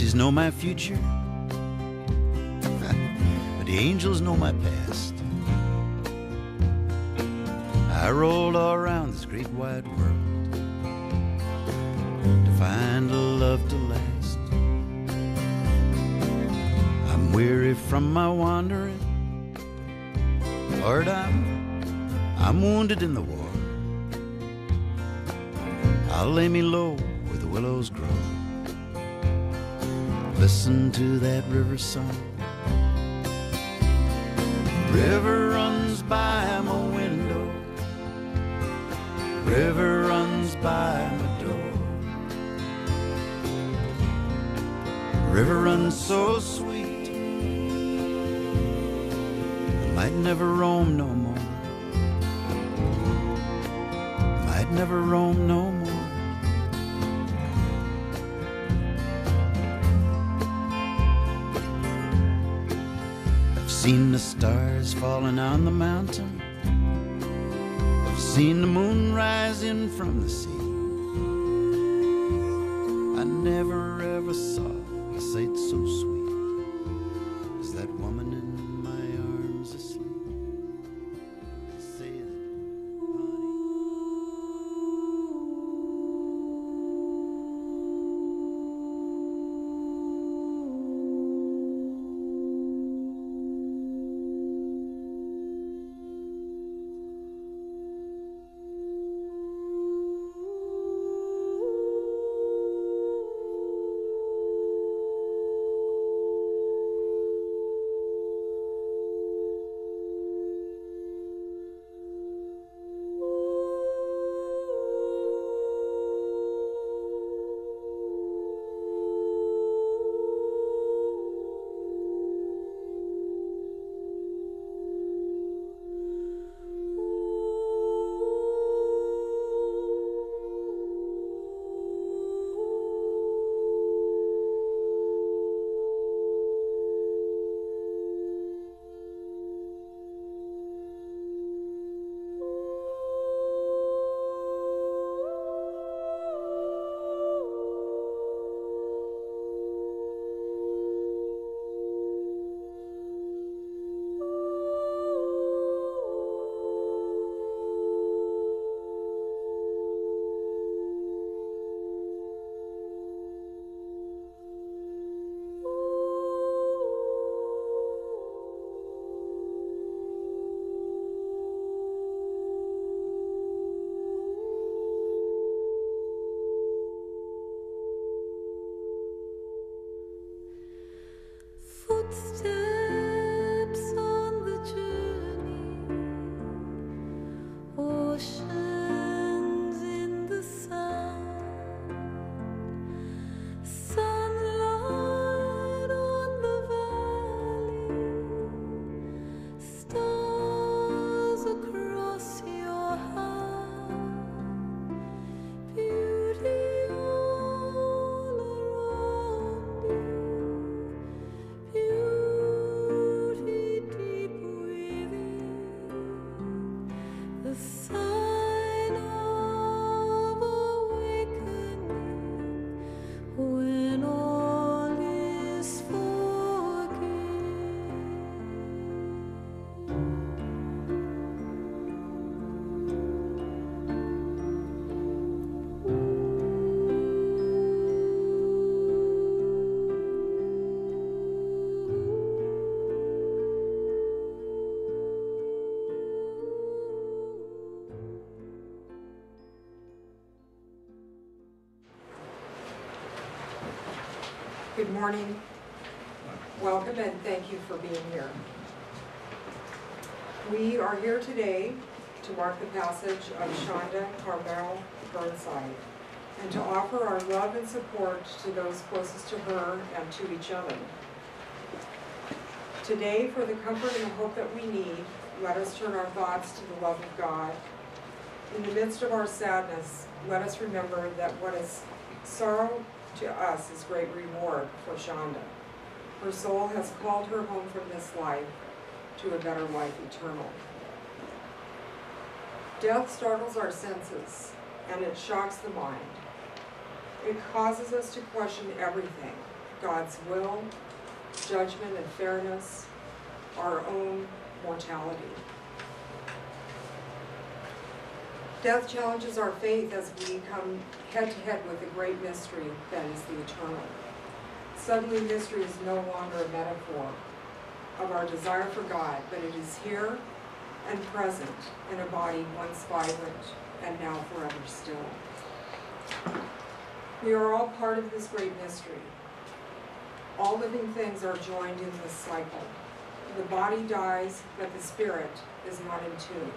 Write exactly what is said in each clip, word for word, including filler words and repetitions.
Gypsies know my future, but the angels know my past. I rolled all around this great wide world to find a love to last. I'm weary from my wandering, Lord, I'm, I'm wounded in the war. I'll lay me low where the willows grow, listen to that river song. River runs by my window, river runs by my door. River runs so sweet, I might never roam no more. Might never roam no more. I've seen the stars falling on the mountain, I've seen the moon rising from the sea. I never ever saw a sight so sweet as that woman in my arms asleep. Say that, footsteps on the journey, oceans in the sun, sunlight on the valley, stars across your heart, beauty all around you. Beauty deep within, the sign of awakening when all is Good morning. Welcome and thank you for being here. We are here today to mark the passage of Shonda Carmel Burnside and to offer our love and support to those closest to her and to each other. Today, for the comfort and the hope that we need, let us turn our thoughts to the love of God. In the midst of our sadness, let us remember that what is sorrow to us is great reward for Shonda. Her soul has called her home from this life to a better life eternal. Death startles our senses and it shocks the mind. It causes us to question everything. God's will, judgment, and fairness, our own mortality. Death challenges our faith as we come head to head with the great mystery that is the eternal. Suddenly, mystery is no longer a metaphor of our desire for God, but it is here and present in a body once vibrant and now forever still. We are all part of this great mystery. All living things are joined in this cycle. The body dies, but the spirit is not entombed.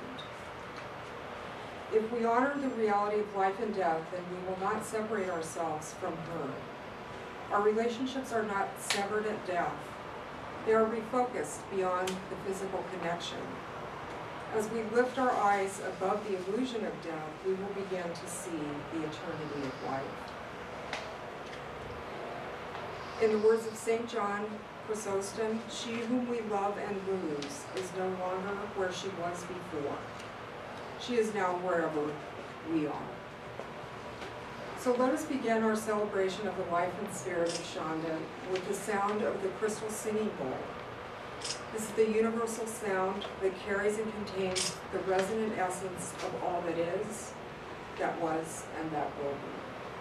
If we honor the reality of life and death, then we will not separate ourselves from her. Our relationships are not severed at death. They are refocused beyond the physical connection. As we lift our eyes above the illusion of death, we will begin to see the eternity of life. In the words of Saint John Chrysostom, she whom we love and lose is no longer where she was before. She is now wherever we are. So let us begin our celebration of the life and spirit of Shonda with the sound of the crystal singing bowl. This is the universal sound that carries and contains the resonant essence of all that is, that was, and that will be.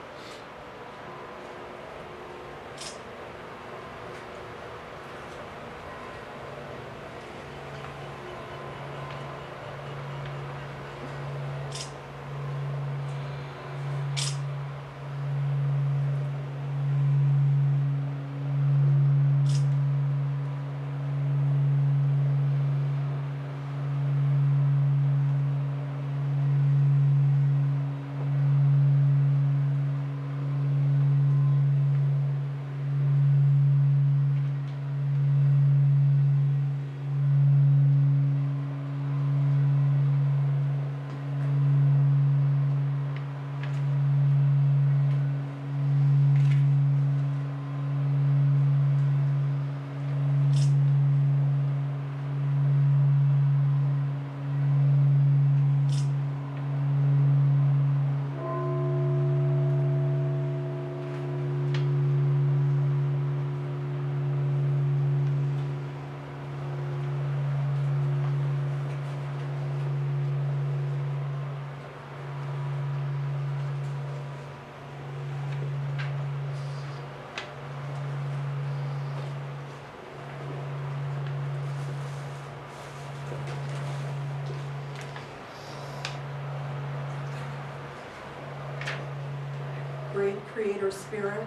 Great Creator Spirit,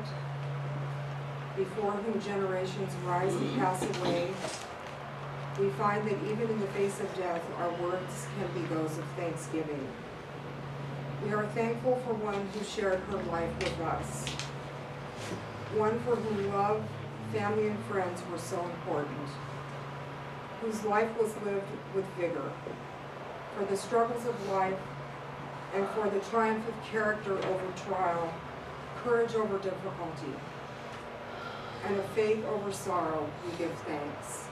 before whom generations rise and pass away, we find that even in the face of death, our words can be those of thanksgiving. We are thankful for one who shared her life with us, one for whom love, family, and friends were so important, whose life was lived with vigor, for the struggles of life, and for the triumph of character over trial, courage over difficulty, and of faith over sorrow, we give thanks.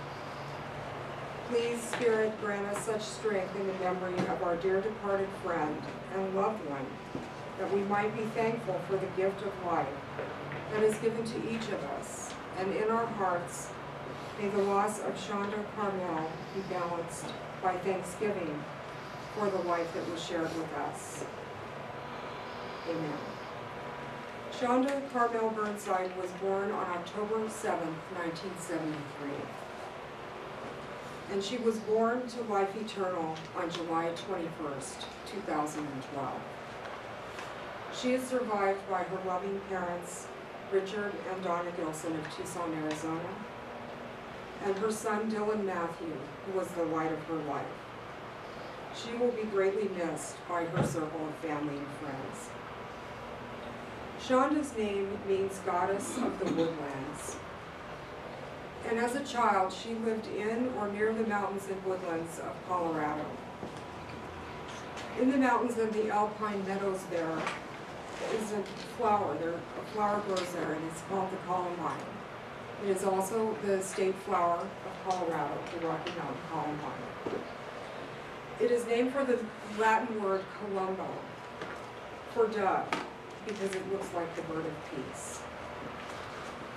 Please, Spirit, grant us such strength in the memory of our dear departed friend and loved one, that we might be thankful for the gift of life that is given to each of us, and in our hearts, may the loss of Shonda Carmel be balanced by thanksgiving for the life that was shared with us. Amen. Shonda Carmel Burnside was born on October seventh, nineteen seventy-three. And she was born to life eternal on July twenty-first, two thousand twelve. She is survived by her loving parents, Richard and Donna Gilson of Tucson, Arizona, and her son, Dylan Matthew, who was the light of her life. She will be greatly missed by her circle of family and friends. Shonda's name means goddess of the woodlands. And as a child, she lived in or near the mountains and woodlands of Colorado. In the mountains and the alpine meadows there is a flower. There, a flower grows there, and it's called the columbine. It is also the state flower of Colorado, the Rocky Mountain columbine. It is named for the Latin word columbo, for dove, because it looks like the bird of peace.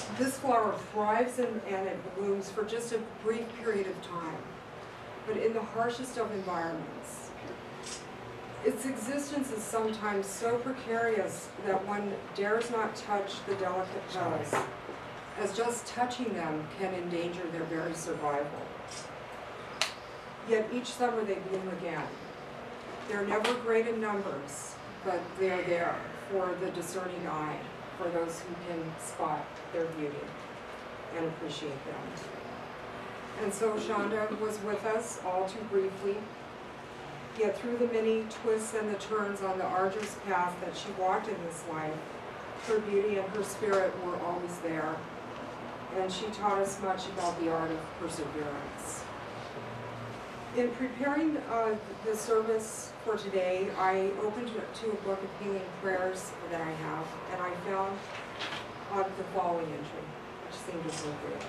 This flower thrives and, and it blooms for just a brief period of time, but in the harshest of environments. Its existence is sometimes so precarious that one dares not touch the delicate petals, as just touching them can endanger their very survival. Yet each summer they bloom again. They're never great in numbers, but they're there for the discerning eye, for those who can spot their beauty and appreciate them. And so Shonda was with us all too briefly, yet through the many twists and the turns on the arduous path that she walked in this life, her beauty and her spirit were always there, and she taught us much about the art of perseverance. In preparing uh, the service for today, I opened to a book of healing prayers that I have, and I found uh, the following entry, which seemed appropriate.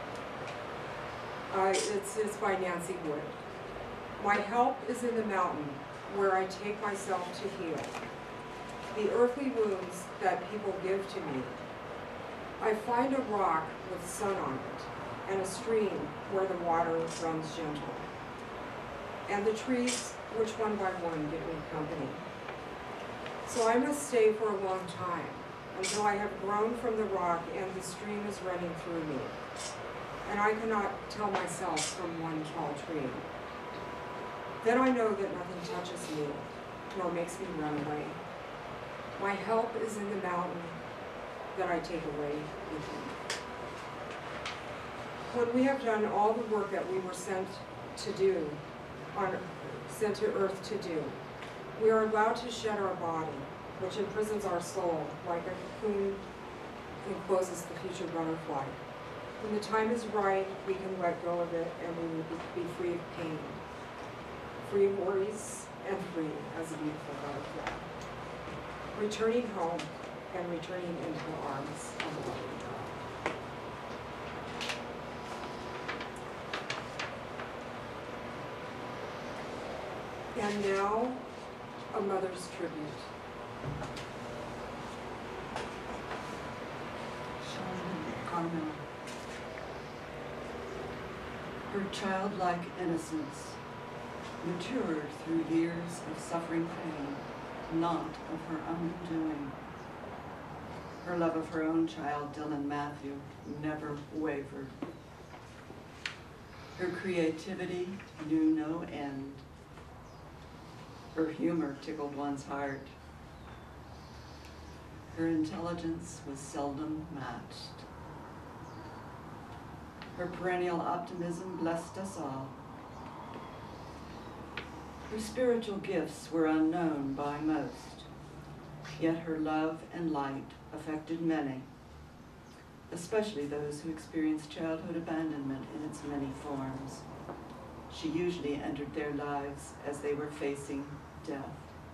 Uh, it's, it's by Nancy Wood. My help is in the mountain, where I take myself to heal the earthly wounds that people give to me. I find a rock with sun on it, and a stream where the water runs gentle, and the trees which one by one give me company. So I must stay for a long time, until I have grown from the rock and the stream is running through me, and I cannot tell myself from one tall tree. Then I know that nothing touches me, nor makes me run away. My help is in the mountain that I take away with me. When we have done all the work that we were sent to do, on, sent to earth to do, we are allowed to shed our body, which imprisons our soul like a cocoon encloses the future butterfly. When the time is right, we can let go of it and we will be, be free of pain, free of worries, and free as a beautiful butterfly. Returning home and returning into the arms of the loving God. And now, a mother's tribute. Carmel. Her childlike innocence matured through years of suffering pain, not of her own doing. Her love of her own child, Dylan Matthew, never wavered. Her creativity knew no end. Her humor tickled one's heart. Her intelligence was seldom matched. Her perennial optimism blessed us all. Her spiritual gifts were unknown by most, yet her love and light affected many, especially those who experienced childhood abandonment in its many forms. She usually entered their lives as they were facing death.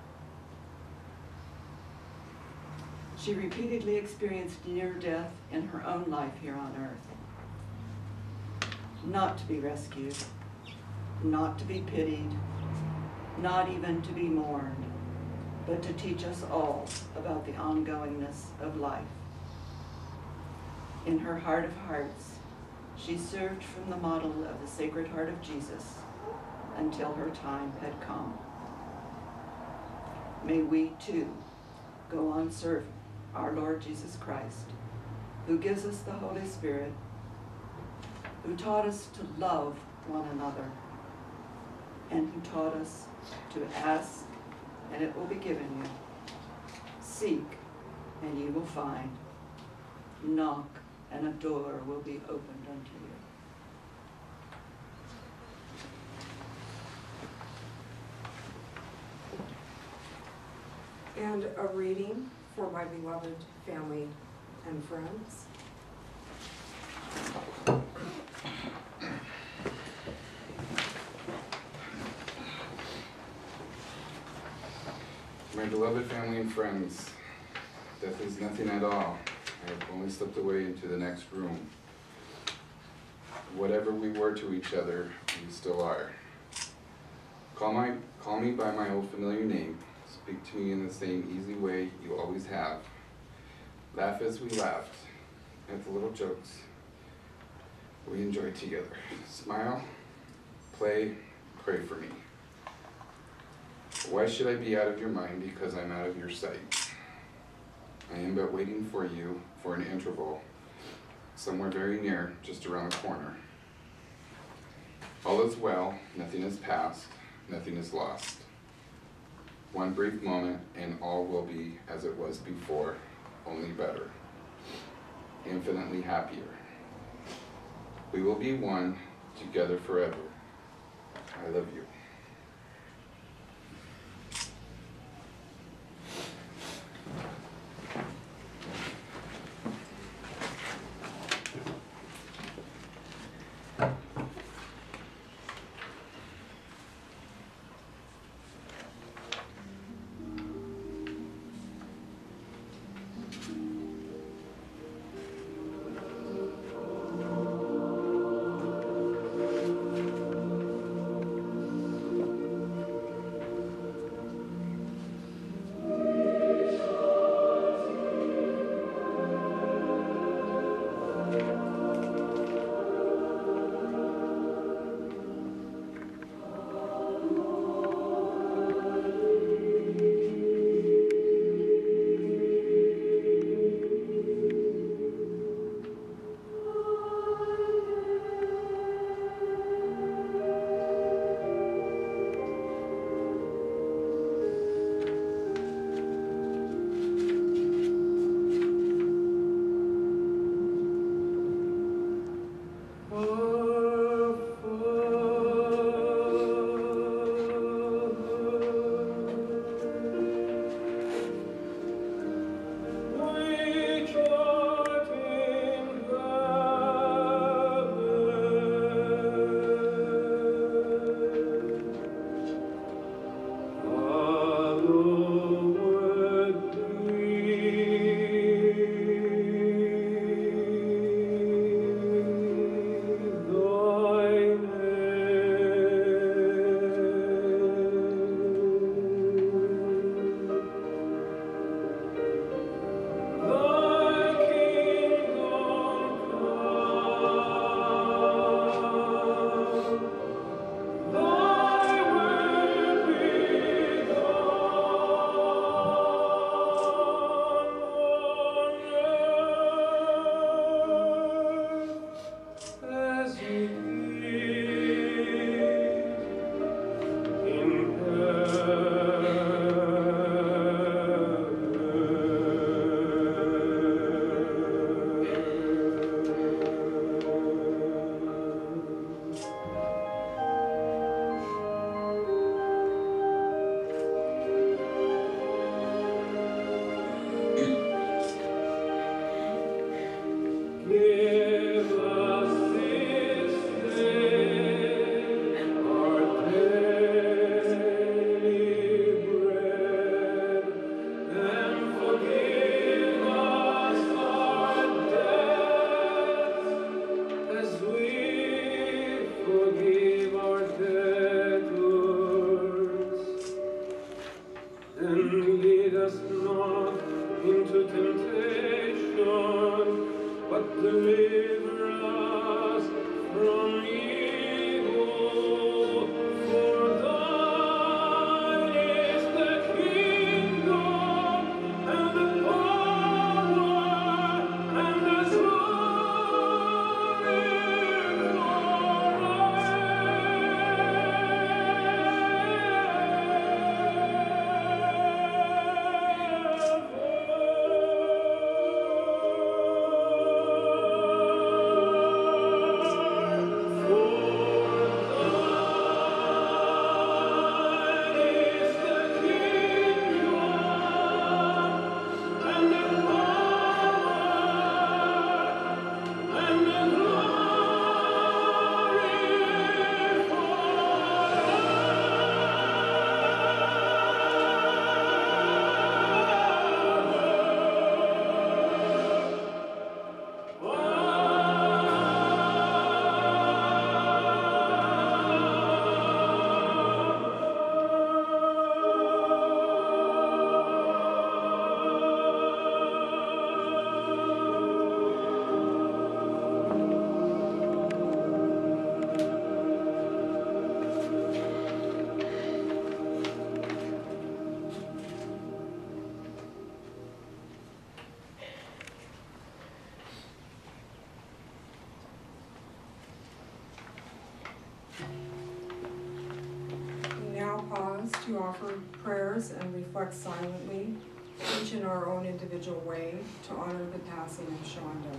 She repeatedly experienced near death in her own life here on earth. Not to be rescued, not to be pitied, not even to be mourned, but to teach us all about the ongoingness of life. In her heart of hearts, she served from the model of the Sacred Heart of Jesus until her time had come. May we too go on serving our Lord Jesus Christ, who gives us the Holy Spirit, who taught us to love one another, and who taught us to ask, and it will be given you. Seek, and you will find. Knock, and a door will be opened unto you. And a reading for my beloved family and friends. My beloved family and friends, death is nothing at all. I have only slipped away into the next room. Whatever we were to each other, we still are. Call, my, call me by my old familiar name. Speak to me in the same easy way you always have. Laugh as we laughed, at the little jokes we enjoy together. Smile, play, pray for me. Why should I be out of your mind because I'm out of your sight? I am but waiting for you for an interval, somewhere very near, just around the corner. All is well, nothing is past, nothing is lost. One brief moment and all will be as it was before, only better, infinitely happier. We will be one, together forever. I love you. Oh We now pause to offer prayers and reflect silently, each in our own individual way, to honor the passing of Shonda.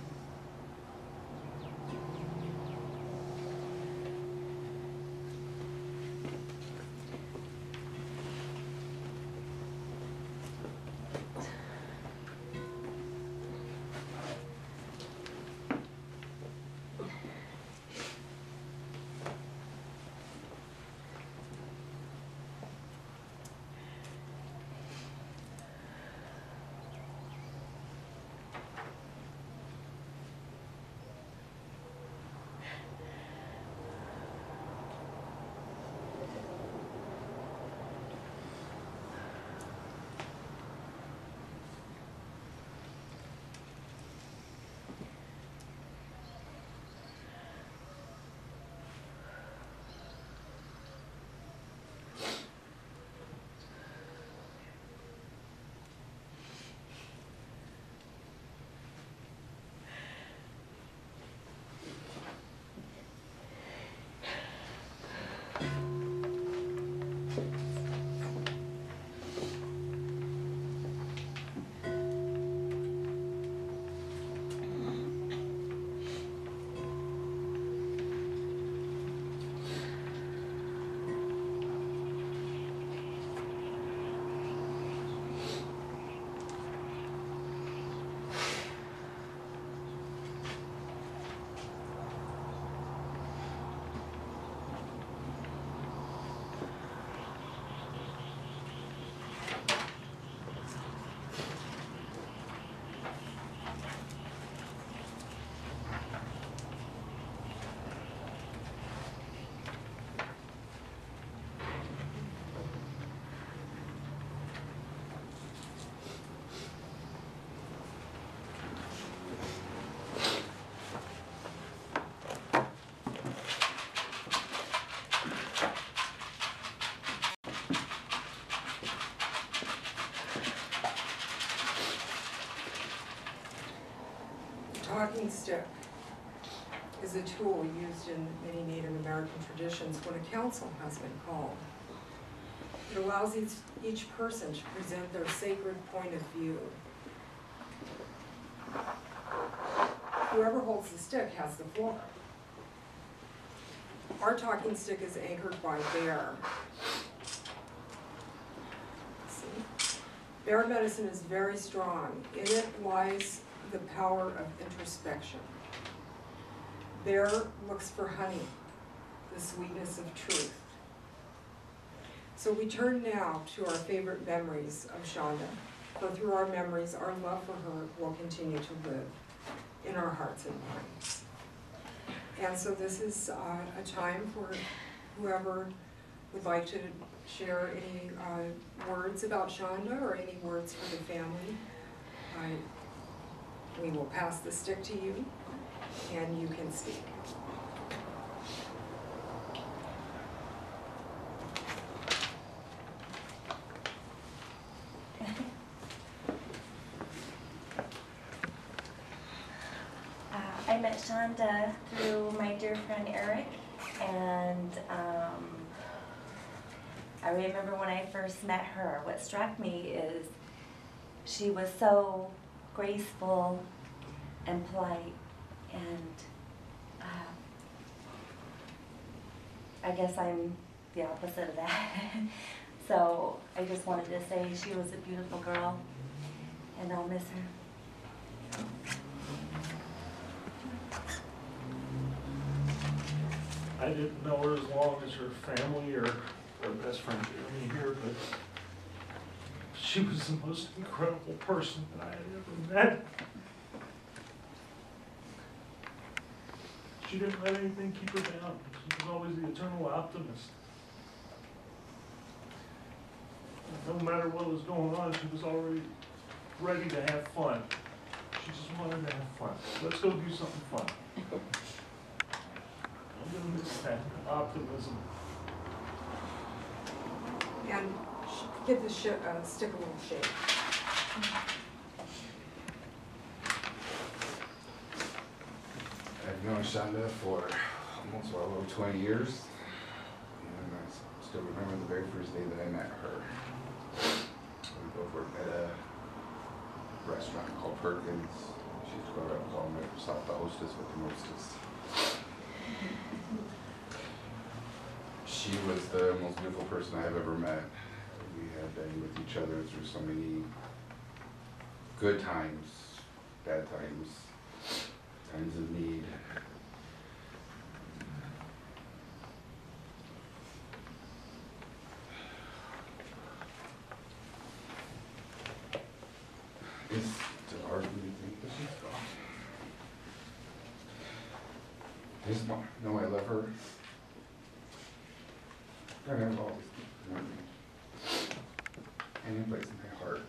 Talking stick is a tool used in many Native American traditions when a council has been called. It allows each, each person to present their sacred point of view. Whoever holds the stick has the floor. Our talking stick is anchored by bear. See? Bear medicine is very strong. In it lies the power of introspection. Bear looks for honey, the sweetness of truth. So we turn now to our favorite memories of Shonda, for through our memories, our love for her will continue to live in our hearts and minds. And so this is uh, a time for whoever would like to share any uh, words about Shonda or any words for the family. I We will pass the stick to you, and you can speak. Uh, I met Shonda through my dear friend Eric, and um, I remember when I first met her, what struck me is she was so graceful and polite, and uh, I guess I'm the opposite of that. So I just wanted to say she was a beautiful girl, and I'll miss her. I didn't know her as long as her family or her best friend Jeremy here, but she was the most incredible person that I had ever met. She didn't let anything keep her down. She was always the eternal optimist. No matter what was going on, she was already ready to have fun. She just wanted to have fun. Let's go do something fun. I'm gonna miss that optimism. And sh- give the sh- uh, stick a little shake. I've known Shonda for almost well over twenty years, and I s- still remember the very first day that I met her. We both worked at a restaurant called Perkins. She used to go around calling herself the hostess with the mostest. She was the most beautiful person I have ever met. We had been with each other through so many good times, bad times, times of need. It's still hard for me to think that she's gone. I just want to know I love her. And I will always keep her memory. And in place in my heart.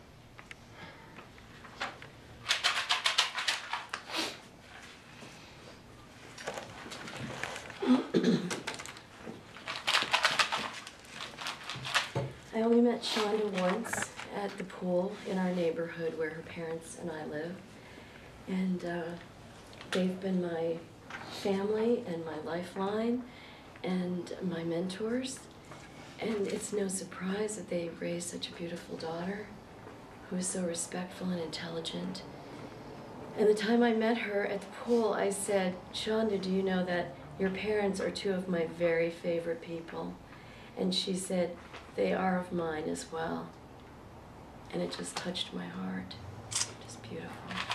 I only met Shonda once at the pool in our neighborhood where her parents and I live. And uh, they've been my family and my lifeline and my mentors. And it's no surprise that they raised such a beautiful daughter who is so respectful and intelligent. And the time I met her at the pool, I said, Shonda, do you know that your parents are two of my very favorite people? And she said, they are of mine as well. And it just touched my heart. Just beautiful.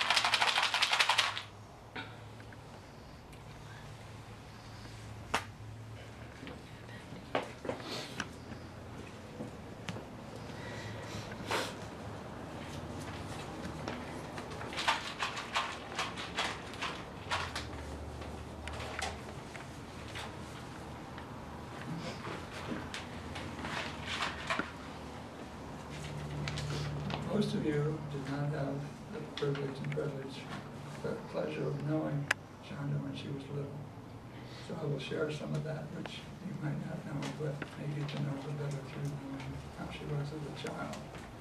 Most of you did not have the privilege and privilege, the pleasure of knowing Shonda when she was little. So I will share some of that, which you might not know, but maybe to know her better through knowing how she was as a child.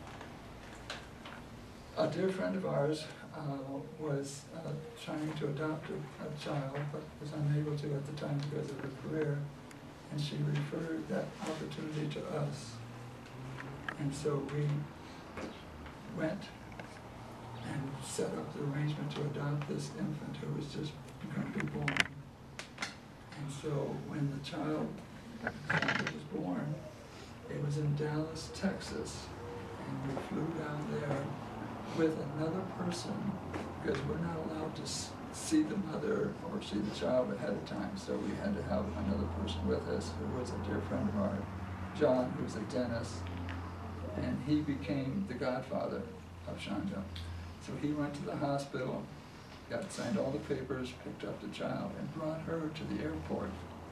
A dear friend of ours uh, was uh, trying to adopt a, a child, but was unable to at the time because of her career, and she referred that opportunity to us. And so we went and set up the arrangement to adopt this infant who was just going to be born. And so when the child was born, it was in Dallas, Texas, and we flew down there with another person because we're not allowed to see the mother or see the child ahead of time, so we had to have another person with us who was a dear friend of ours, John, who was a dentist. And he became the godfather of Shonda. So he went to the hospital, got signed all the papers, picked up the child, and brought her to the airport.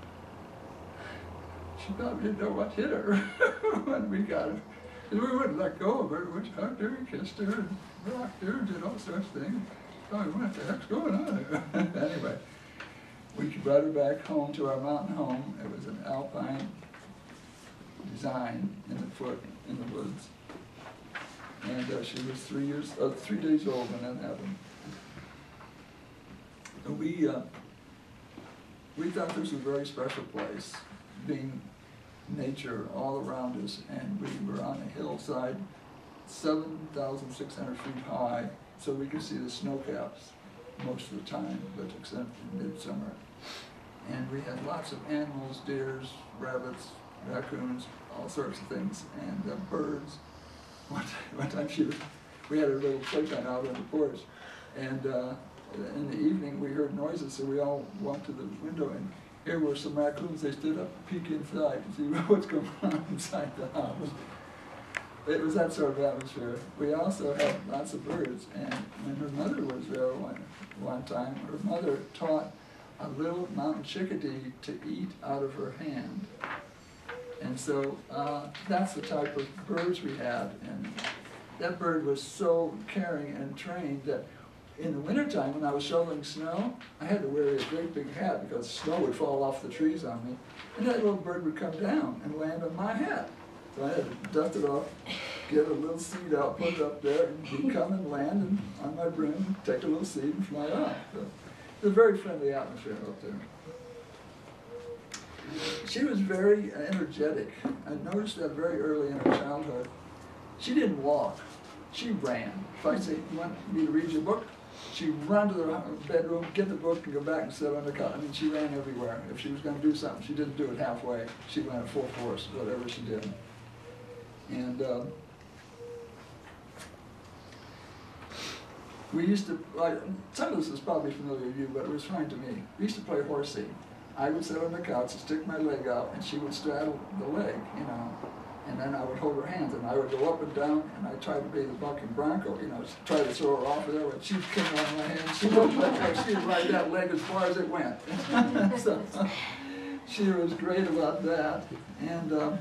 She probably didn't know what hit her when we got her. And we wouldn't let go of her. We hugged her and kissed her and rocked her and did all sorts of things. Oh, what the heck's going on? Anyway, we brought her back home to our mountain home. It was an alpine design in the foot, in the woods. And uh, she was three years, uh, three days old when that happened. And we, uh, we thought this was a very special place, being nature all around us, and we were on a hillside, seven thousand six hundred feet high, so we could see the snow caps most of the time, but except in midsummer. And we had lots of animals, deers, rabbits, raccoons, all sorts of things, and uh, birds. One time, one time she was, we had a little playpen out on the porch, and uh, in the evening we heard noises, so we all walked to the window, and here were some raccoons. They stood up and peeked inside to see what's going on inside the house. It was that sort of atmosphere. We also had lots of birds, and when her mother was there one, one time, her mother taught a little mountain chickadee to eat out of her hand. And so uh, that's the type of birds we had. And that bird was so caring and trained that in the wintertime when I was shoveling snow, I had to wear a great big hat because snow would fall off the trees on me. And that little bird would come down and land on my hat. So I had to dust it off, get a little seed out, put it up there, and he'd come and land and, on my brim, take a little seed and fly off. So it's a very friendly atmosphere up there. She was very energetic. I noticed that very early in her childhood. She didn't walk, she ran. If I say, you want me to read your book? She'd run to the bedroom, get the book, and go back and sit on the couch. I mean, she ran everywhere. If she was going to do something, she didn't do it halfway. She went at full force, whatever she did. And uh, we used to, like, some of this is probably familiar to you, but it was fine to me. We used to play horsey. I would sit on the couch and stick my leg out, and she would straddle the leg, you know. And then I would hold her hands, and I would go up and down, and I'd try to be the bucking bronco, you know, try to throw her off of there, but she'd kick on my hand. She wouldn't let go. She'd ride that leg as far as it went. So she was great about that. And um,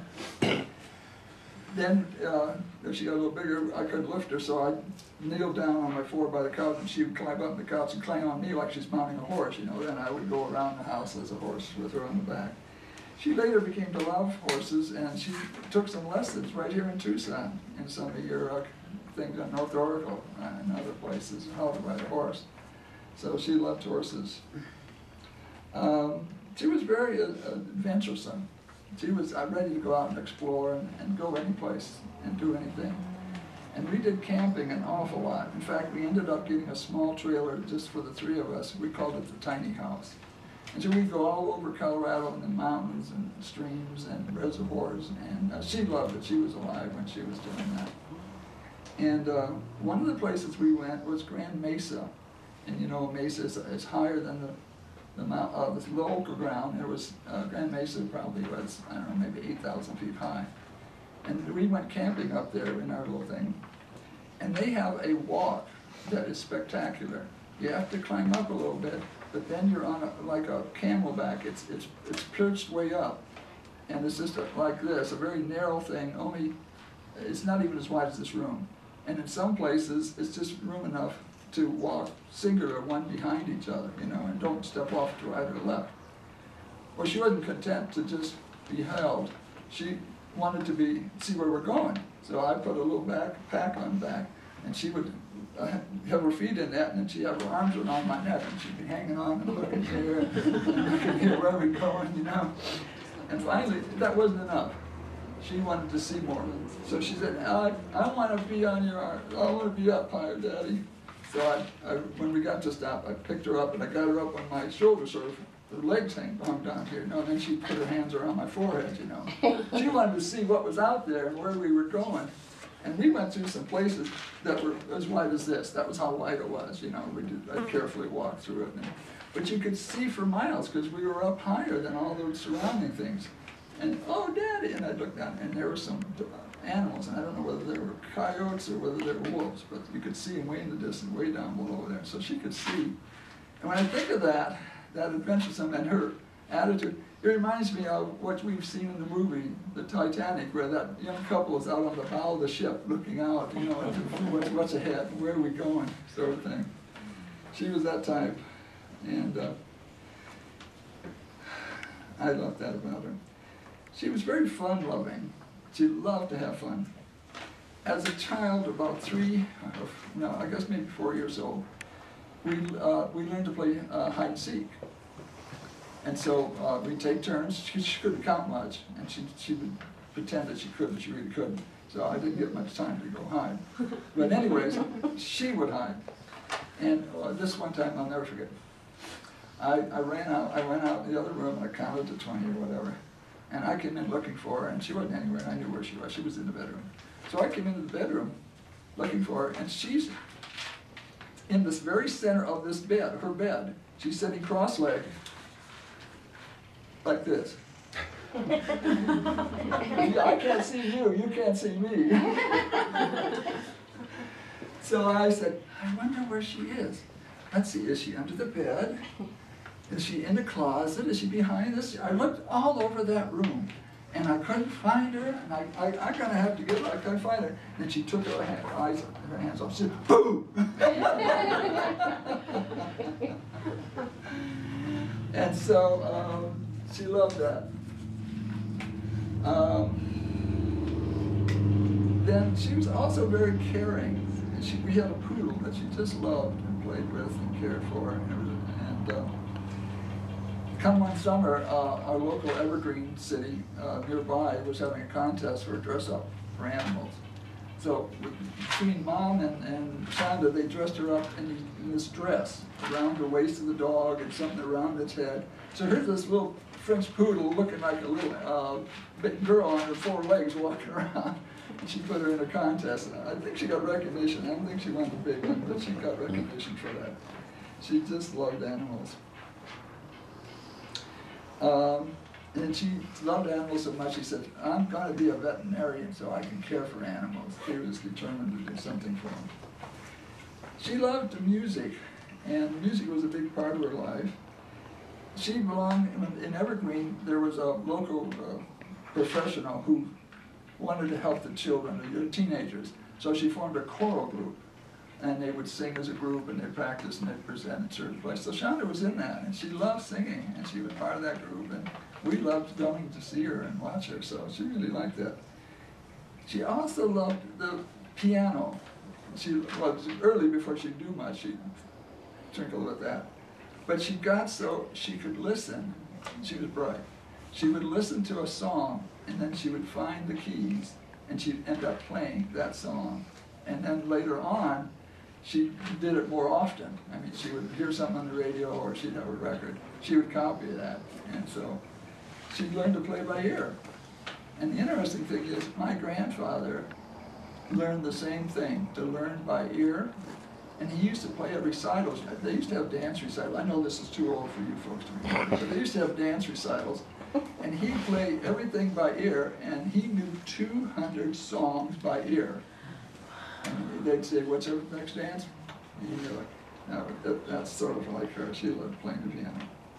then, uh, as she got a little bigger, I couldn't lift her, so I kneeled down on my floor by the couch, and she would climb up the couch and climb on me like she's mounting a horse, you know. Then I would go around the house as a horse with her on the back. She later became to love horses, and she took some lessons right here in Tucson in some of your uh, things at North Oracle and other places, how to ride a horse. So she loved horses. Um, she was very uh, adventuresome. She was uh, ready to go out and explore and, and go any place and do anything. And we did camping an awful lot. In fact, we ended up getting a small trailer just for the three of us. We called it the tiny house. And so we'd go all over Colorado in the mountains and streams and reservoirs, and uh, she loved it. She was alive when she was doing that. And uh, one of the places we went was Grand Mesa. And you know, Mesa is, is higher than the, the, mount, uh, the local ground. There was, uh, Grand Mesa probably was, I don't know, maybe eight thousand feet high. And we went camping up there in our little thing. And they have a walk that is spectacular. You have to climb up a little bit, but then you're on a, like a camelback. It's, it's, it's perched way up. And it's just a, like this, a very narrow thing, only, it's not even as wide as this room. And in some places, it's just room enough to walk singular, one behind each other, you know, and don't step off to right or left. Well, she wasn't content to just be held. She wanted to be, see where we're going. So I put a little back, pack on back, and she would uh, have her feet in that, and then she'd have her arms around my neck, and she'd be hanging on and looking here, and looking here, where we're going, you know. And finally, that wasn't enough. She wanted to see more. So she said, I, I want to be on your arm. I want to be up higher, Daddy. So I, I, when we got to stop, I picked her up, and I got her up on my shoulder, sort of. Her legs hang hung down here, you know, and then she put her hands around my forehead, you know. She wanted to see what was out there and where we were going. And we went through some places that were as wide as this. That was how wide it was, you know. We did, I carefully walked through it. And, but you could see for miles because we were up higher than all those surrounding things. And, oh, Daddy, and I looked down, and there were some animals, and I don't know whether they were coyotes or whether they were wolves, but you could see them way in the distance, way down below there. So she could see. And when I think of that, that adventuresome and her attitude, it reminds me of what we've seen in the movie, the Titanic, where that young couple is out on the bow of the ship looking out, you know, into what's, what's ahead, where are we going, sort of thing. She was that type, and uh, I loved that about her. She was very fun-loving. She loved to have fun. As a child, about three, no, I guess maybe four years old, we, uh, we learned to play uh, hide and seek. And so uh, we'd take turns. She, she couldn't count much, and she, she would pretend that she could, but she really couldn't. So I didn't get much time to go hide. But anyways, she would hide. And uh, this one time, I'll never forget. I, I ran out, I went out in the other room, and I counted to twenty or whatever. And I came in looking for her, and she wasn't anywhere, and I knew where she was. She was in the bedroom. So I came into the bedroom looking for her, and she's in this very center of this bed, her bed. She's sitting cross-legged, like this. I can't see you, you can't see me. So I said, I wonder where she is. Let's see, is she under the bed? Is she in the closet? Is she behind this? I looked all over that room, and I couldn't find her, and I, I, I kind of had to get her, I couldn't find her. And she took her, hand, eyes, her hands off, she said, boo! And so um, she loved that. Um, then she was also very caring. She, we had a poodle that she just loved and played with and cared for. And, and uh, a come one summer, uh, our local Evergreen city uh, nearby was having a contest for dress up for animals. So between Mom and, and Shonda, they dressed her up in, in this dress around the waist of the dog and something around its head. So here's this little French poodle looking like a little uh, big girl on her four legs walking around. And she put her in a contest. I think she got recognition. I don't think she won the big one, but she got recognition for that. She just loved animals. Um, and she loved animals so much, she said, I'm going to be a veterinarian so I can care for animals. She was determined to do something for them. She loved music, and music was a big part of her life. She belonged, in Evergreen, there was a local uh, professional who wanted to help the children, the teenagers. So she formed a choral group, and they would sing as a group, and they practiced, and they presented certain places. So Shonda was in that, and she loved singing, and she was part of that group, and we loved going to see her and watch her, so she really liked that. She also loved the piano. She was early before she'd do much, she'd twinkle with that. But she got so she could listen. She was bright. She would listen to a song, and then she would find the keys, and she'd end up playing that song. And then later on, she did it more often. I mean, she would hear something on the radio, or she'd have a record. She would copy that, and so she learned to play by ear. And the interesting thing is, my grandfather learned the same thing, to learn by ear. And he used to play at recitals. They used to have dance recitals. I know this is too old for you folks to remember, but they used to have dance recitals. And he played everything by ear, and he knew two hundred songs by ear. And they'd say, what's your next dance? And he'd go, no, that, that's sort of like her. She loved playing the piano.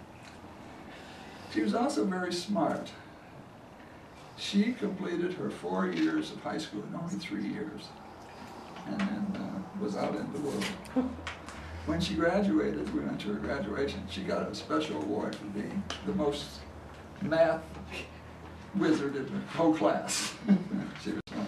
She was also very smart. She completed her four years of high school in only three years. And then uh, was out in the world. When she graduated, we went to her graduation, she got a special award for being the most math wizard in the whole class. She was smart.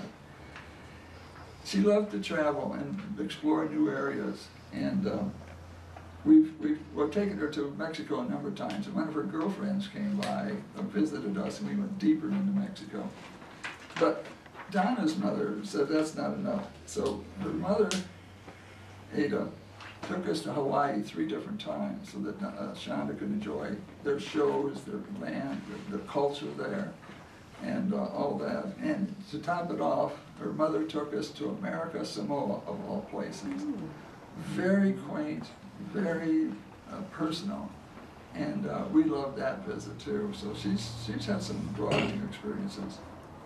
She loved to travel and explore new areas, and uh, we've, we've, we've taken her to Mexico a number of times, and one of her girlfriends came by and visited us, and we went deeper into Mexico. But Donna's mother said that's not enough. So her mother, Ada, took us to Hawaii three different times so that uh, Shonda could enjoy their shows, their land, their, their culture there, and uh, all that. And to top it off, her mother took us to America Samoa, of all places. Very quaint, very uh, personal. And uh, we loved that visit too. So she's, she's had some broadening experiences.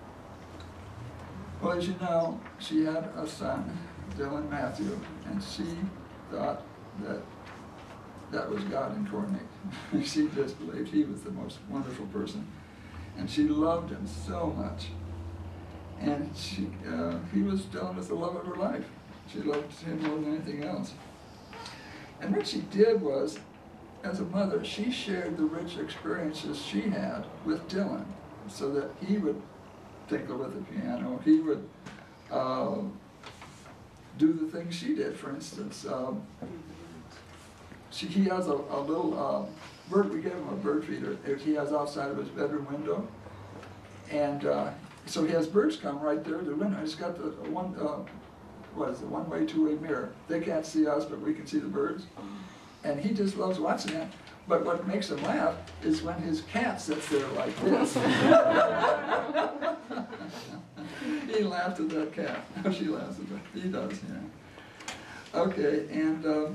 Well, as you know, she had a son, Dylan Matthew, and she thought that that was God incarnate. She just believed he was the most wonderful person. And she loved him so much. And she, uh, he was Dylan was the love of her life. She loved him more than anything else. And what she did was, as a mother, she shared the rich experiences she had with Dylan so that he would tinkle with the piano. He would uh, do the things she did. For instance, um, she, he has a, a little uh, bird. We gave him a bird feeder. He has outside of his bedroom window, and uh, so he has birds come right there to the window. He's got the one, uh, what is it, one-way, two-way mirror. They can't see us, but we can see the birds, and he just loves watching that. But what makes him laugh is when his cat sits there like this. He laughed at that cat. She laughs at that. He does, yeah. Okay, and um,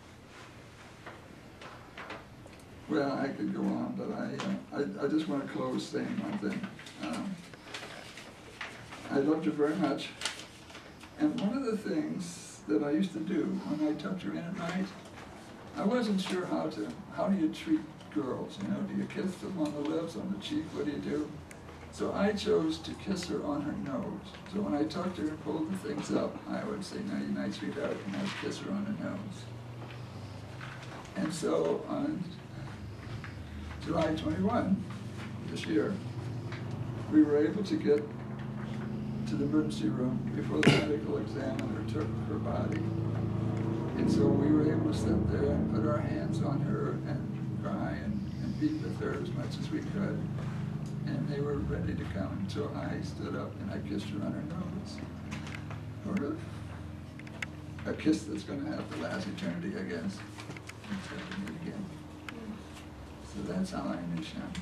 well, I could go on, but I, uh, I, I just want to close saying one thing. Um, I loved her very much, and one of the things that I used to do when I tucked her in at night, I wasn't sure how to, how do you treat girls, you know, do you kiss them on the lips, on the cheek, what do you do? So I chose to kiss her on her nose. So when I tucked her and pulled the things up, I would say, nighty night, sweetheart, and I'd kiss her on her nose. And so on July twenty-first this year, we were able to get to the emergency room before the medical examiner took her body. And so we were able to sit there and put our hands on her and cry and, and be with her as much as we could. And they were ready to come, so I stood up and I kissed her on her nose. Sort of a kiss that's going to have to last eternity, I guess. Until we meet again. So that's how I knew Sean.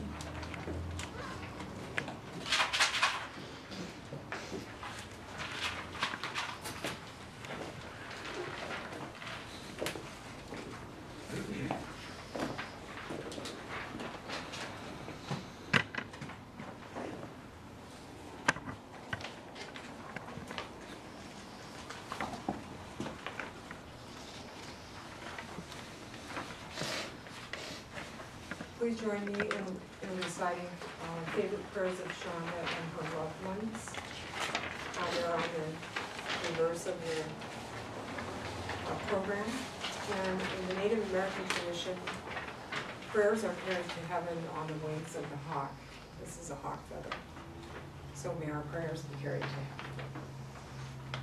Please join me in, in reciting uh, favorite prayers of Shonda and her loved ones. Uh, they're on the reverse of your uh, program. And in the Native American tradition, prayers are carried to heaven on the wings of the hawk. This is a hawk feather. So may our prayers be carried to heaven.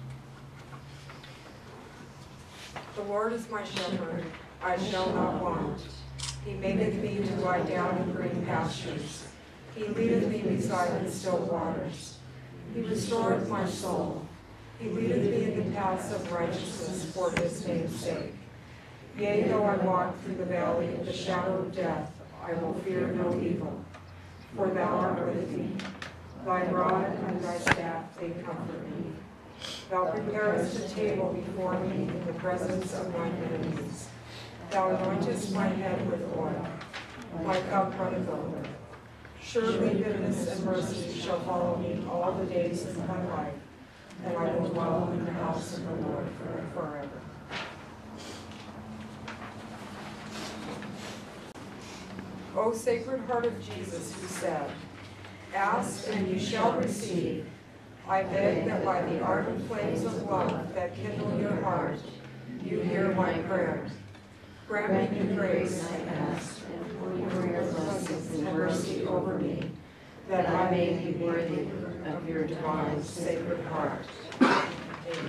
The Lord is my shepherd, I shall not want. He maketh me to lie down in green pastures. He leadeth me beside the still waters. He restoreth my soul. He leadeth me in the paths of righteousness for his name's sake. Yea, though I walk through the valley of the shadow of death, I will fear no evil. For thou art with me. Thy rod and thy staff, they comfort me. Thou preparest a table before me in the presence of mine enemies. Thou anointest my head with oil, my cup runneth over. Surely goodness and mercy shall follow me all the days of my life, and I will dwell in the house of the Lord forever. O Sacred Heart of Jesus, who said, ask and you shall receive, I beg that by the ardent flames of love that kindle your heart, you hear my prayers. Grant me the grace I ask, and pour your blessings and mercy over me, that I may be worthy of your divine Sacred Heart. Amen.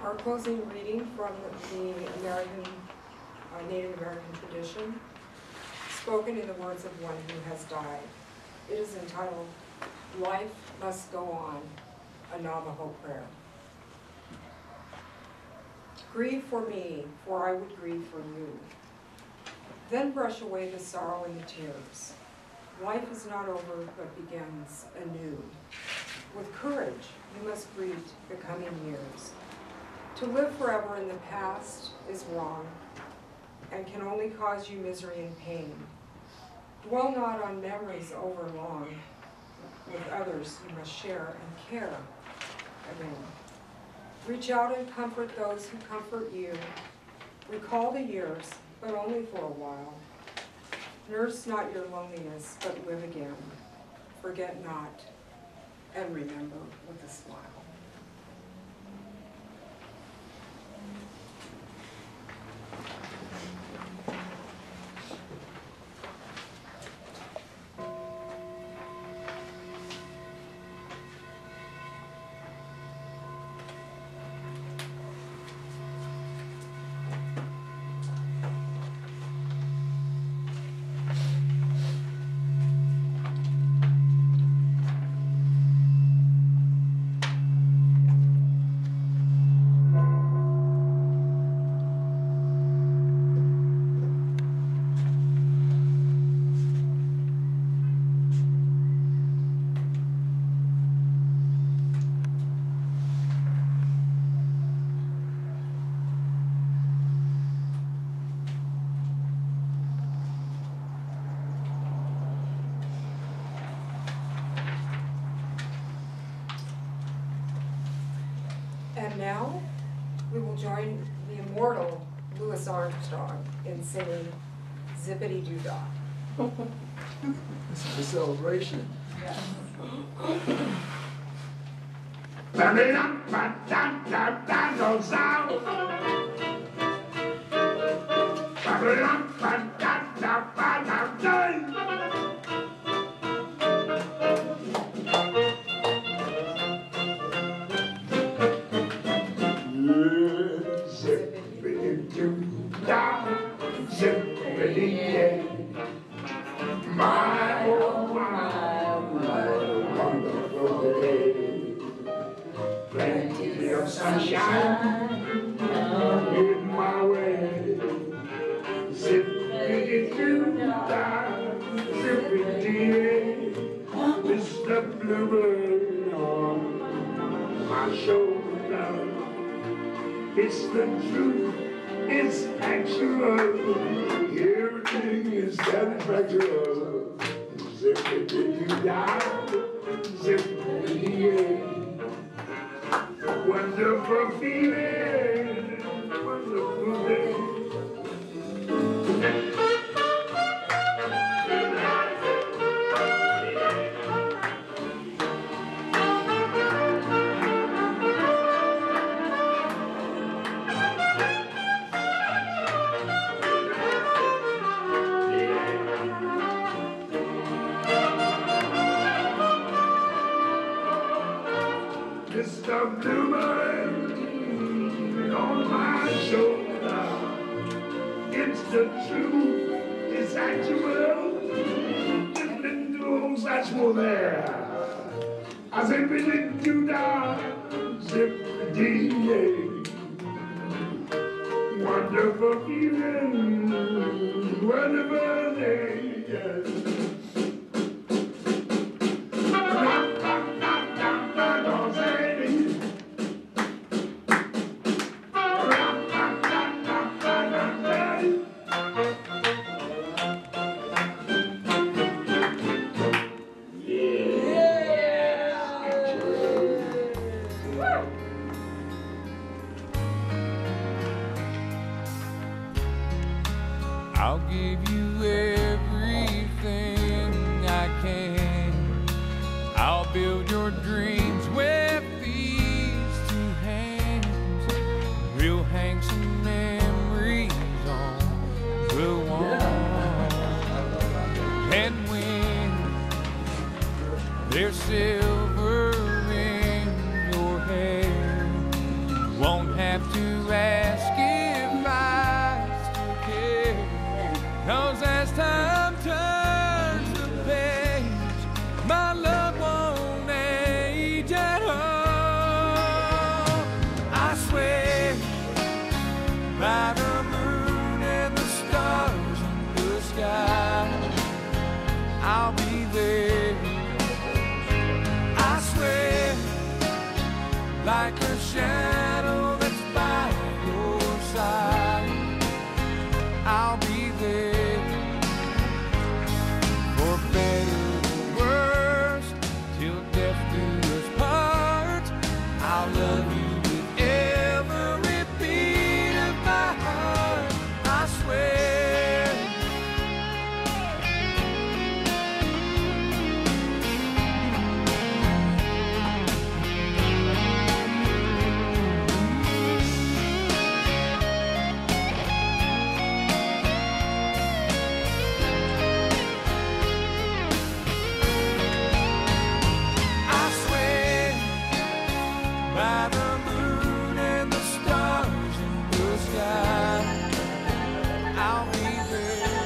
Our closing reading from the American, uh, Native American tradition, spoken in the words of one who has died. It is entitled, Life Must Go On, a Navajo Prayer. Grieve for me, for I would grieve for you. Then brush away the sorrow and the tears. Life is not over, but begins anew. With courage, you must greet the coming years. To live forever in the past is wrong and can only cause you misery and pain. Dwell not on memories over long. With others, you must share and care again. Reach out and comfort those who comfort you. Recall the years, but only for a while. Nurse not your loneliness, but live again. Forget not, and remember with a smile. And now, we will join the immortal Louis Armstrong in singing Zippity Doo Dah. This is a celebration. Yes. My, oh my, my wonderful day. Plenty of sunshine in my way. Zippity-doo-dah, zippity, Mister Bluebird on my shoulder. It's the truth, it's actual, everything is satisfactory. Zippity-doo-dah, zippity, wonderful feeling, wonderful day. Mister Bluebird on my shoulder. It's the truth, it's actual. Listening to old Satchel there. I say, zippity-doo-dah, zippity-yay. Wonderful feeling, wonderful day, yes. I'll give you everything I can. I'll build your dreams with these two hands. We'll hang some memories on the wall. And when there's silver in your hair, Won't have to ask if I still care. 'Cause as time turns the page, my love won't age at all. I swear by the moon and the stars in the sky, I'll be there. I swear, like a shadow that's by your side, I'll be there. For better or worse, till death do us part, I'll love you with every beat of my heart. I swear. I swear by the moon and the stars in the sky, I'll be there.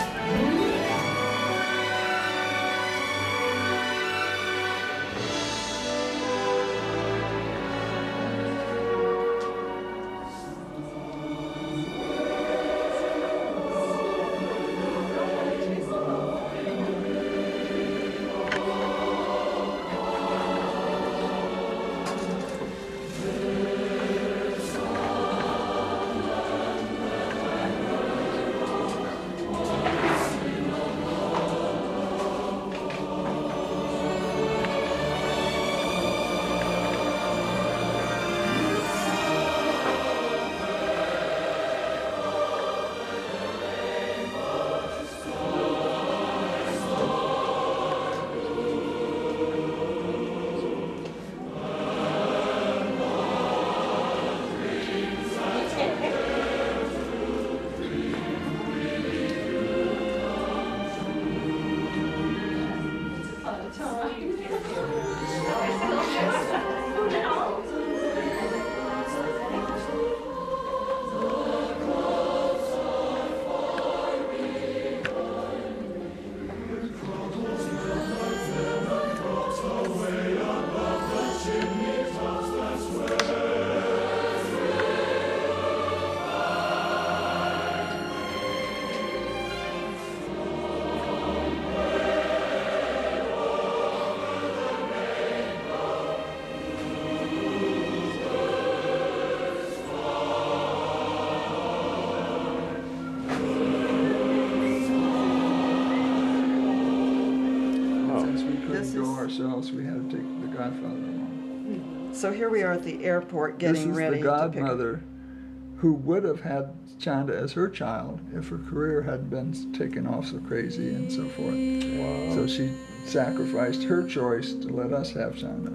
Since we This couldn't go is- ourselves, we had to take the godfather along. So here we are at the airport getting This is ready the to pick her. godmother who would have had Chanda as her child if her career had been taken off so crazy and so forth. Wow. So she sacrificed her choice to let us have Chanda.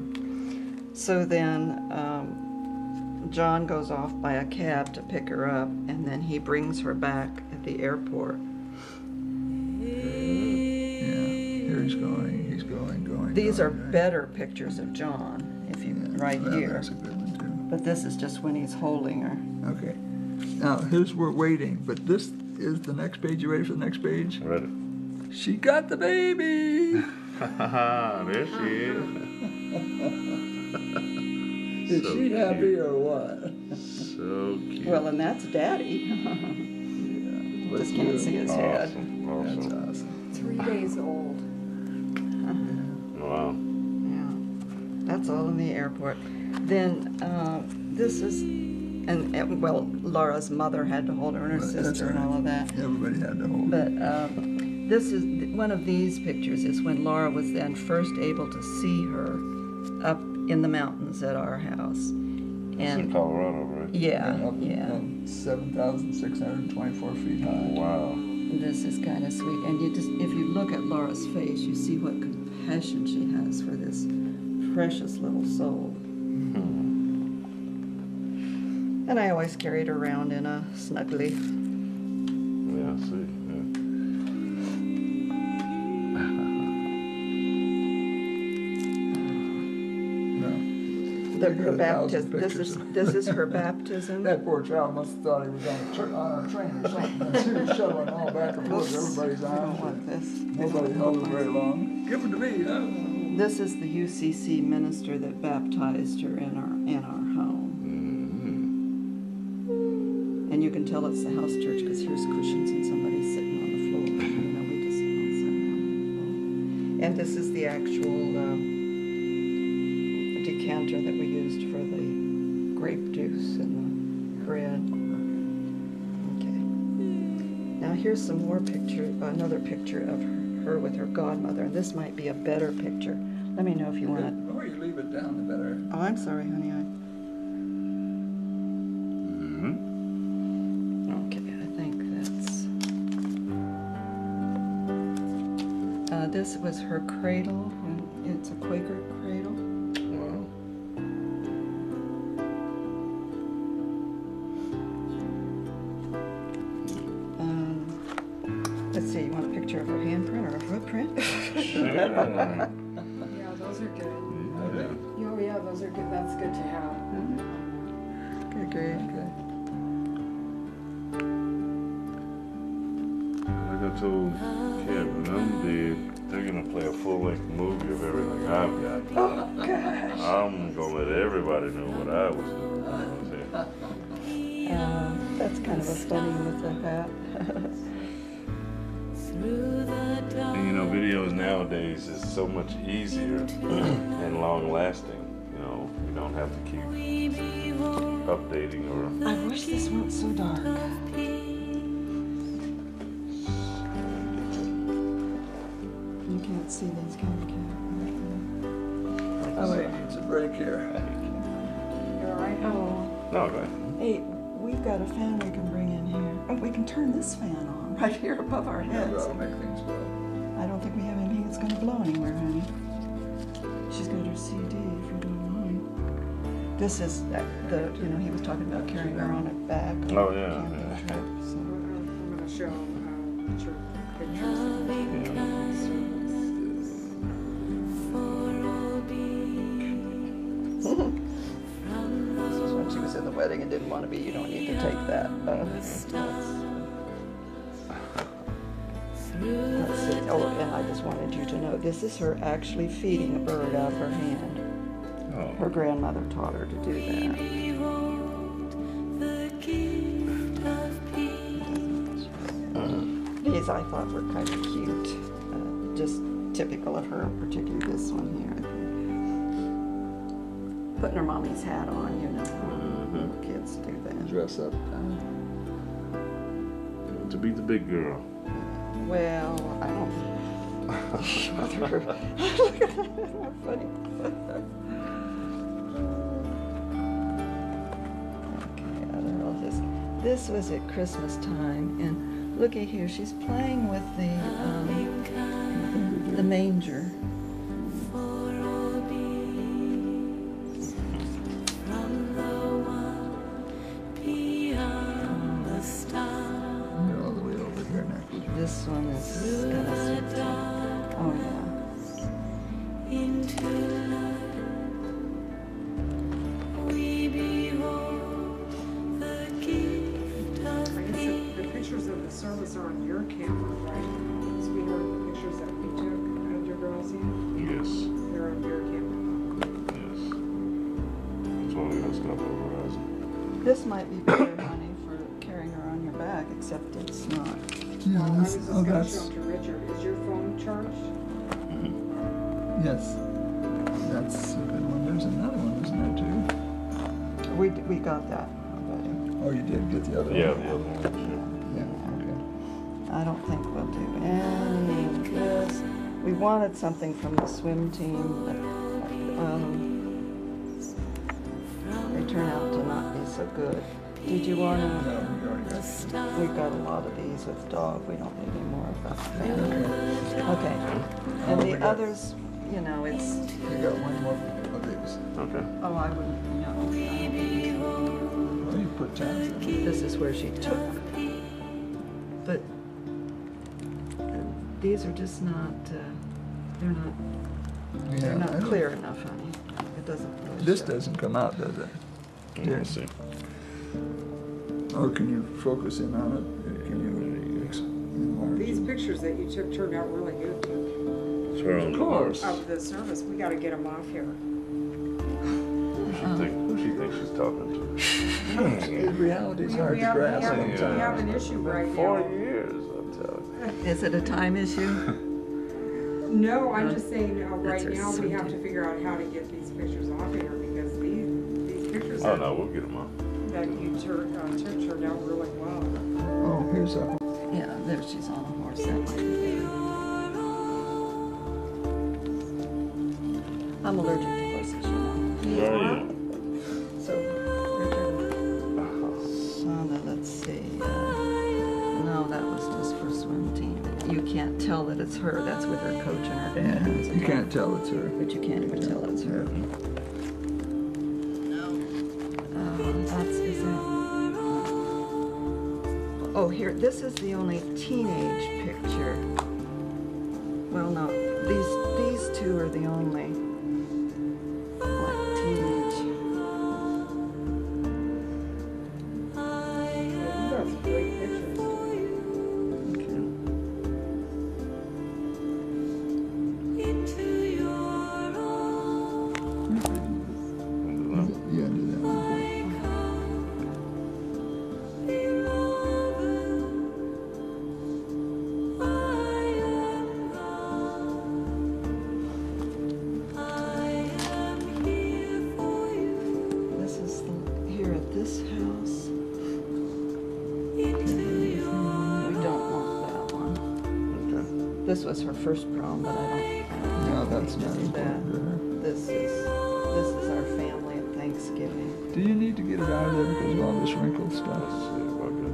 So then um, John goes off by a cab to pick her up, and then he brings her back at the airport. Yeah, here he's going, he's going, going. These going, are going. better pictures of John, if you Yeah, right well, here. That's a good one too. But this is just when he's holding her. Okay. Now, here's we're waiting, but this is the next page. You ready for the next page? Ready. She got the baby! There she is. Is So she happy cute. or what? So cute. Well, and that's Daddy. Yeah. Just can't see his head. Awesome. That's Awesome. awesome. Three days old. Wow. Yeah, that's all in the airport. Then uh, this is, and, and well, Laura's mother had to hold her, and her Right, that's sister, and right. all of that. Everybody had to hold But it. um, this is one of these pictures is when Laura was then first able to see her up in the mountains at our house. It's in And Colorado, right? yeah, Up yeah, um, seven thousand six hundred twenty-four feet high. Wow. this is kind of sweet. And you just, if you look at Laura's face, you see what compassion she has for this precious little soul. And I always carried her around in a snuggly. Yeah, I see. No. The, we her got a thousand baptism, this pictures is, of- this is her baptism. That poor child must have thought he was on a, tra- on a train or something. And she was shuttling all back and forth to Oops, everybody's I don't arms. want this. Nobody held her very long. Give them to me, huh? This is the U C C minister that baptized her in our, in our home. Mm-hmm. And you can tell it's the house church because here's cushions and somebody's sitting on the floor. You know, we just all sit around the floor. And this is the actual uh, decanter that we used for the grape juice and the bread. Okay. Now here's some more picture, another picture of her, her with her godmother. And this might be a better picture. Let me know if you want The to. more you leave it down, the better. Oh, I'm sorry, honey. I... Mm-hmm. Okay, I think that's. Uh, this was her cradle, and it's a Quaker cradle. Wow. Um, let's see, you want a picture of her handprint or a footprint? Sure. Yeah, those are good. Yeah. Oh, yeah, those are good. That's good to have. Okay, great. Okay. Like I told Kevin, I'm dead. They're gonna play a full-length movie of everything I've got. Oh, gosh. I'm gonna let everybody know what I was doing. Uh, that's kind of a funny with the hat. And you know, videos nowadays is so much easier and long-lasting. You know, you don't have to keep updating or. I wish this weren't so dark. You can't see these, can you? Oh, wait, needs a break here. You all right? Oh. No, go ahead. Hey, we've got a fan we can bring in here. Oh, we can turn this fan on right here above our Yeah, heads. that'll make things go. I don't think we have anything that's going to blow anywhere, honey. She's got her C D, if you don't mind. This is uh, the, you know, he was talking about carrying her on her back. on Oh, a yeah, camping yeah. trip, so. I'm going to show uh, picture, pictures. This is when she was in the wedding and didn't want to be. You don't need to take that. Uh, let's see. Oh, and I just wanted you to know, this is her actually feeding a bird out of her hand. Oh. Her grandmother taught her to do that. These I thought were kind of cute. Uh, just typical of her, particularly this one here. I think. Putting her mommy's hat on, you know how Mhm. kids do that. Dress up. To be the big girl. Well, I don't. Look at that, isn't that funny? Okay, I'll just. This was at Christmas time, and looky here, she's playing with the um, the manger. You're all the way over here now. This one is kind of sweet too. Oh yeah. I guess the, the pictures of the service are on your camera, right? Sweetheart, the pictures that we took at Degrazia, Yes. they're on your camera. Yes. That's why we don't stop over horizon. This might be better, honey, for carrying her on your back, except it's not. Yeah, Well, I was that's, just oh, gonna that's, show them to Richard. Is your phone charged? yes. That's a good one. There's another one, isn't there, too? We we got that already. Oh, you did get the other one? Yeah, the other one. Yeah, okay. I don't think we'll do any of this. We wanted something from the swim team, but um, they turn out to not be so good. Did you want to? No, we already got We've got a lot of these with dog. We don't need any more of that family. Okay. And Oh, we the got- others, you know, it's. We got one more of these. Okay. Oh, I wouldn't. No. I don't think so. Well, you put tabs in. This is where she took. But uh, these are just not. Uh, they're not. They're Yeah, I not don't- clear enough, honey. It doesn't really This show. doesn't come out, does it? Let me see. Or can you focus in on it? Can you ex- enlarge These it? pictures that you took turned out really good too. It's her on Of the course. horse. Of the service, we gotta get them off here. Who she think, who she thinks she's talking to? In reality, it's We- hard we to have- we grasp have- sometimes. We have an issue right Four now. years, I'm telling you. Is it a time issue? No, I'm just saying, uh, right That's her now, we have to subject. figure out how to get these pictures off here because these, these pictures Oh that, no, we'll get them on. that you turned, uh, took turned out really well. Oh, here's a, Yeah, there she's on a horse. That might be better. I'm allergic to horses, you know. Where are you? So, Richard, Shauna, let's see. Uh, no, that was just for swim team. You can't tell that it's her. That's with her coach and her dad. who's a you dad. can't tell it's her. But you can't even tell it's her. Uh, that's is it. Oh, here. This is the only teenage picture. Well, no. These these two are the only like teenage. You got some great pictures. Okay. Yeah, do that one. This is the, here at this house. We don't want that one. Okay. This was her first prom, but I don't. I don't No, think that's we not need that. important to her. This is this is our family at Thanksgiving. Do you need to get it out of there because of all this wrinkled Let's stuff? see if I can.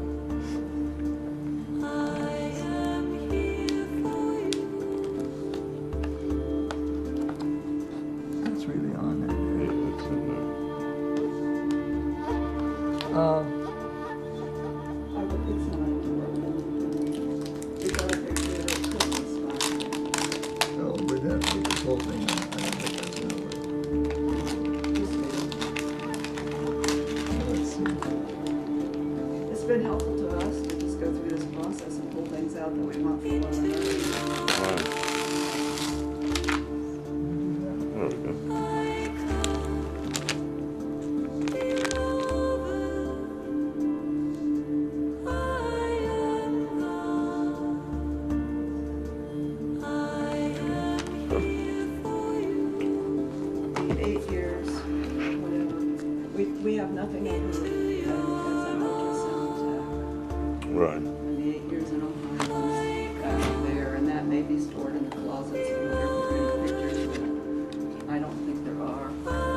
It's really on there. Yeah, it's in there. Uh, I would, it's not important. We got a picture of her Christmas fund. oh, we'd have to get this whole thing on. I don't think that's gonna work. Let's see. It's been helpful to us to just go through this process and pull things out that we want for one another. Alright. There we go. Eight years, whatever. We, we have nothing on her as an ultrasound tech. Right. And the eight years in Ohio is out there, and that may be stored in the closet somewhere for any pictures, but I don't think there are.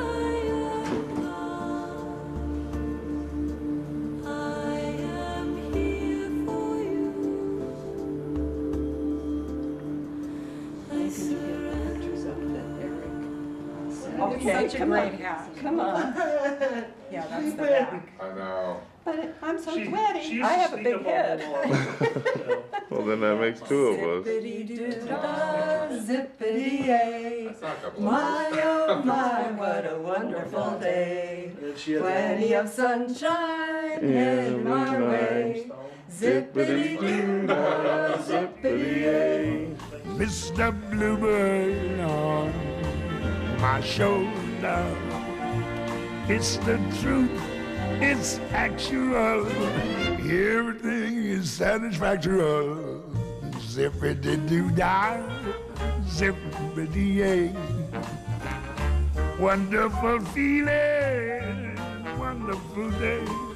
Maybe you get the pictures up that Eric sent. Okay, such a great hat. Come on. Yeah, that's the back. I know. But it- I'm so She- sweaty. she used I to have a sneak big up on the head. wall. Well, then that makes two of us. Zippity-doo-dah, zippity-yay. I saw a couple My, of oh my, what a wonderful day. And she had Plenty of sunshine heading our way. Zippity-doo-dah, zippity-yay. Mister Bluebird on my shoulder. It's the truth, it's actual. Everything is satisfactory. Zippity-doo-dah, zippity-yay. Wonderful feeling, wonderful day.